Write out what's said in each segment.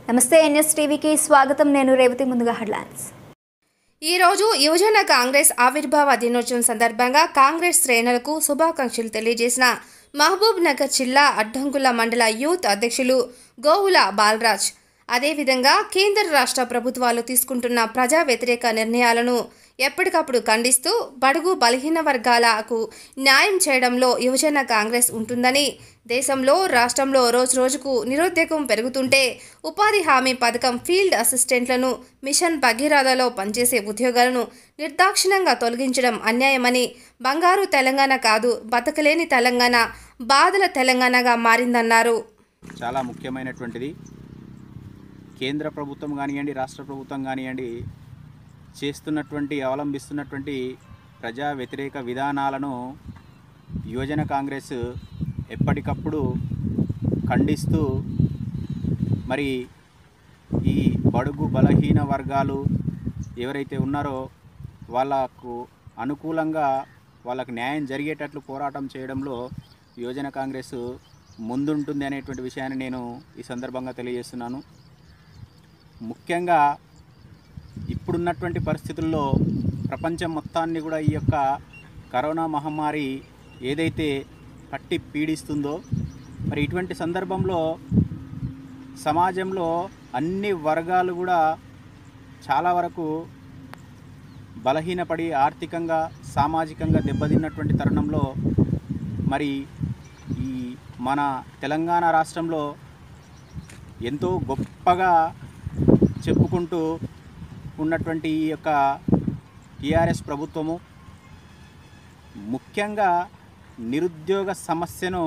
నమస్తే ఎన్ఎస్ టీవీకి స్వాగతం. నేను రేవతి. ముందుగా హెడ్లైన్స్. ఈ రోజు యువజన కాంగ్రెస్ ఆవిర్భావ దినోత్సవం సందర్భంగా కాంగ్రెస్ శ్రేణులకు శుభాకాంక్షలు తెలియజేసిన మహబూబ్ నగర్ జిల్లా అడ్డంకుల మండల యూత్ అధ్యక్షులు గోవుల బాలరాజ్. అదేవిధంగా కేంద్ర రాష్ట్ర ప్రభుత్వాలు తీసుకుంటున్న ప్రజా వ్యతిరేక నిర్ణయాలను ఎప్పటికప్పుడు ఖండిస్తూ బడుగు బలహీన వర్గాలకు న్యాయం చేయడంలో యువజన కాంగ్రెస్ ఉంటుందని, దేశంలో రాష్ట్రంలో రోజురోజుకు నిరుద్యోగం పెరుగుతుంటే ఉపాధి హామీ పథకం ఫీల్డ్ అసిస్టెంట్లను, మిషన్ భగీరథలో పనిచేసే ఉద్యోగాలను నిర్దాక్షిణ్యంగా తొలగించడం అన్యాయమని, బంగారు తెలంగాణ కాదు బతకలేని తెలంగాణ బాధల తెలంగాణగా మారిందన్నారు. చాలా ముఖ్యమైనటువంటిది. కేంద్ర ప్రభుత్వం కానివ్వండి, రాష్ట్ర ప్రభుత్వం కానివ్వండి, అవలంబిస్తున్నటువంటి ప్రజా వ్యతిరేక విధానాలను యువజన కాంగ్రెస్ ఎప్పటికప్పుడు ఖండిస్తూ మరి ఈ బడుగు బలహీన వర్గాలు ఎవరైతే ఉన్నారో వాళ్ళకు అనుకూలంగా వాళ్ళకు న్యాయం జరిగేటట్లు పోరాటం చేయడంలో యువజన కాంగ్రెస్ ముందుంటుంది అనేటువంటి విషయాన్ని నేను ఈ సందర్భంగా తెలియజేస్తున్నాను. ముఖ్యంగా ఇప్పుడున్నటువంటి పరిస్థితుల్లో ప్రపంచం మొత్తాన్ని కూడా ఈ యొక్క కరోనా మహమ్మారి ఏదైతే పట్టి పీడిస్తుందో, మరి ఇటువంటి సందర్భంలో సమాజంలో అన్ని వర్గాలు కూడా చాలా వరకు బలహీనపడి ఆర్థికంగా సామాజికంగా దెబ్బతిన్నటువంటి తరుణంలో మరి ఈ మన తెలంగాణ రాష్ట్రంలో ఎంతో గొప్పగా చెప్పుకుంటూ ఉన్నటువంటి ఈ యొక్క టీఆర్ఎస్ ప్రభుత్వము ముఖ్యంగా నిరుద్యోగ సమస్యను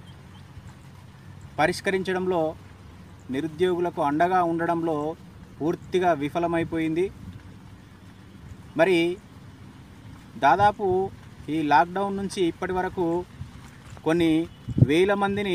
పరిష్కరించడంలో, నిరుద్యోగులకు అండగా ఉండడంలో పూర్తిగా విఫలమైపోయింది. మరి దాదాపు ఈ లాక్డౌన్ నుంచి ఇప్పటి వరకు కొన్ని వేల మందిని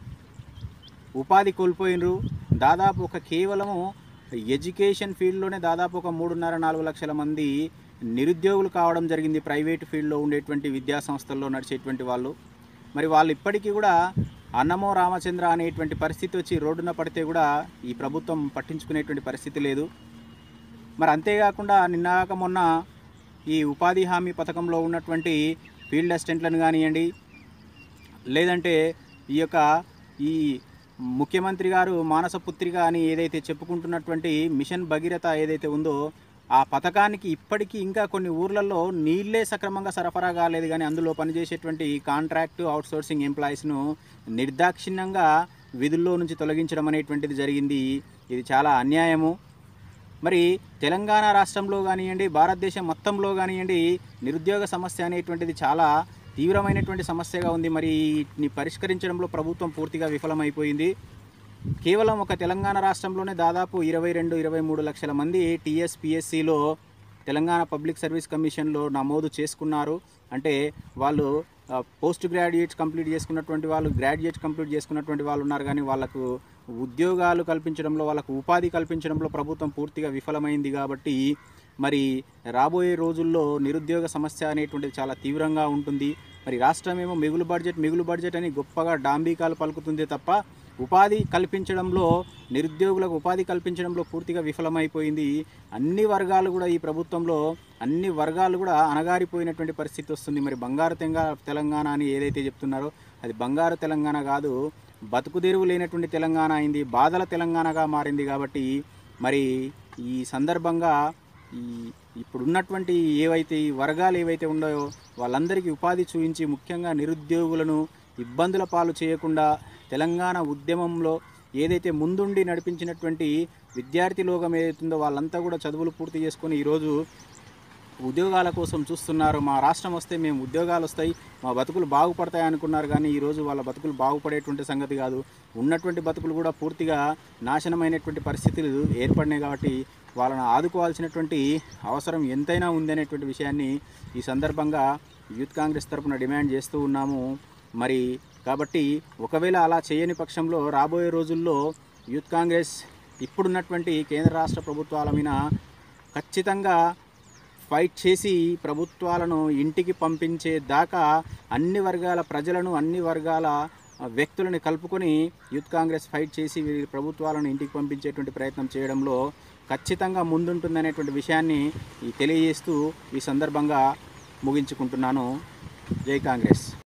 ఉపాధి కోల్పోయినరు. దాదాపు కేవలము ఎడ్యుకేషన్ ఫీల్డ్లోనే దాదాపు 3.5-4 లక్షల మంది నిరుద్యోగులు కావడం జరిగింది. ప్రైవేటు ఫీల్డ్లో ఉండేటువంటి విద్యా సంస్థల్లో నడిచేటువంటి వాళ్ళు. మరి వాళ్ళు ఇప్పటికీ కూడా అన్నమో రామచంద్ర అనేటువంటి పరిస్థితి వచ్చి రోడ్డున పడితే కూడా ఈ ప్రభుత్వం పట్టించుకునేటువంటి పరిస్థితి లేదు. మరి అంతేకాకుండా నిన్నగాక మొన్న ఈ ఉపాధి హామీ పథకంలో ఉన్నటువంటి ఫీల్డ్ అసిస్టెంట్లను కానివ్వండి, లేదంటే ఈ ముఖ్యమంత్రి గారు మానస పుత్రిక అని ఏదైతే చెప్పుకుంటున్నటువంటి మిషన్ భగీరథ ఏదైతే ఉందో ఆ పథకానికి ఇప్పటికీ ఇంకా కొన్ని ఊర్లలో నీళ్ళే సక్రమంగా సరఫరా కాలేదు. కానీ అందులో పనిచేసేటువంటి కాంట్రాక్టు అవుట్సోర్సింగ్ ఎంప్లాయీస్ను నిర్దాక్షిణ్యంగా విధుల్లో నుంచి తొలగించడం అనేటువంటిది జరిగింది. ఇది చాలా అన్యాయము. మరి తెలంగాణ రాష్ట్రంలో కానివ్వండి, భారతదేశం మొత్తంలో కానివ్వండి, నిరుద్యోగ సమస్య అనేటువంటిది చాలా తీవ్రమైనటువంటి సమస్యగా ఉంది. మరి వీటిని పరిష్కరించడంలో ప్రభుత్వం పూర్తిగా విఫలమైపోయింది. కేవలం తెలంగాణ రాష్ట్రంలోనే దాదాపు 22-23 లక్షల మంది టీఎస్పీఎస్సీలో తెలంగాణ పబ్లిక్ సర్వీస్ కమిషన్లో నమోదు చేసుకున్నారు. అంటే వాళ్ళు పోస్ట్ గ్రాడ్యుయేట్స్ కంప్లీట్ చేసుకున్నటువంటి వాళ్ళు, గ్రాడ్యుయేట్స్ కంప్లీట్ చేసుకున్నటువంటి వాళ్ళు ఉన్నారు. కానీ వాళ్ళకు ఉద్యోగాలు కల్పించడంలో, వాళ్ళకు ఉపాధి కల్పించడంలో ప్రభుత్వం పూర్తిగా విఫలమైంది. కాబట్టి మరి రాబోయే రోజుల్లో నిరుద్యోగ సమస్య అనేటువంటిది చాలా తీవ్రంగా ఉంటుంది. మరి రాష్ట్రం ఏమో మిగులు బడ్జెట్ అని గొప్పగా డాంబికాలు పలుకుతుంది తప్ప ఉపాధి కల్పించడంలో, నిరుద్యోగులకు ఉపాధి కల్పించడంలో పూర్తిగా విఫలమైపోయింది. అన్ని వర్గాలు కూడా ఈ ప్రభుత్వంలో అన్ని వర్గాలు కూడా అణగారిపోయినటువంటి పరిస్థితి వస్తుంది. మరి బంగారు తెలంగాణ అని ఏదైతే చెప్తున్నారో అది బంగారు తెలంగాణ కాదు, బతుకుదెరువు లేనటువంటి తెలంగాణ అయింది, బాధల తెలంగాణగా మారింది. కాబట్టి మరి ఈ సందర్భంగా ఇప్పుడున్నటువంటి ఈ వర్గాలు ఏవైతే ఉన్నాయో వాళ్ళందరికీ ఉపాధి చూపించి ముఖ్యంగా నిరుద్యోగులను ఇబ్బందుల పాలు చేయకుండా తెలంగాణ ఉద్యమంలో ఏదైతే ముందుండి నడిపించినటువంటి విద్యార్థి లోకం ఏదైతుందో వాళ్ళంతా కూడా చదువులు పూర్తి చేసుకొని ఈరోజు ఉద్యోగాల కోసం చూస్తున్నారు. మా రాష్ట్రం వస్తే మేము ఉద్యోగాలు వస్తాయి, మా బతుకులు బాగుపడతాయి అనుకున్నారు. కానీ ఈరోజు వాళ్ళ బతుకులు బాగుపడేటువంటి సంగతి కాదు, ఉన్నటువంటి బతుకులు కూడా పూర్తిగా నాశనమైనటువంటి పరిస్థితులు ఏర్పడినాయి. కాబట్టి వాళ్ళని ఆదుకోవాల్సినటువంటి అవసరం ఎంతైనా ఉందనేటువంటి విషయాన్ని ఈ సందర్భంగా యూత్ కాంగ్రెస్ తరఫున డిమాండ్ చేస్తూ ఉన్నాము. మరి కాబట్టి ఒకవేళ అలా చేయని పక్షంలో రాబోయే రోజుల్లో యూత్ కాంగ్రెస్ ఇప్పుడున్నటువంటి కేంద్ర రాష్ట్ర ప్రభుత్వాల మీద ఖచ్చితంగా ఫైట్ చేసి ప్రభుత్వాలను ఇంటికి పంపించే దాకా అన్ని వర్గాల ప్రజలను, అన్ని వర్గాల వ్యక్తులని కలుపుకొని యూత్ కాంగ్రెస్ ఫైట్ చేసి వీరి ప్రభుత్వాలను ఇంటికి పంపించేటువంటి ప్రయత్నం చేయడంలో ఖచ్చితంగా ముందుంటుందనేటువంటి విషయాన్ని తెలియజేస్తూ ఈ సందర్భంగా ముగించుకుంటున్నాను. జై కాంగ్రెస్.